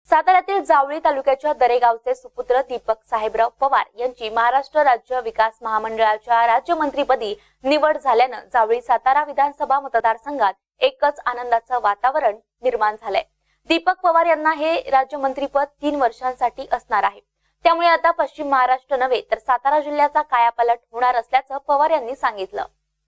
साताऱ्यातील जावळी तालुक्याच्या दरेगावचे सुपुत्र दीपक साहेबराव पवार यांची महाराष्ट्र राज्य विकास महामंडळाच्या राज्यमंत्रीपदी निवड झाल्यानं जावळी सातारा विधानसभा मतदारसंघात एकच आनंदाचं वातावरण निर्माण झालंय। दीपक पवार यांना हे राज्यमंत्रीपद 3 वर्षांसाठी असणार आहे। त्यामुळे आता पश्चिम महाराष्ट्र नव्हे तर सातारा जिल्ह्याचा कायापालट होणार असल्याचं पवार यांनी सांगितलं।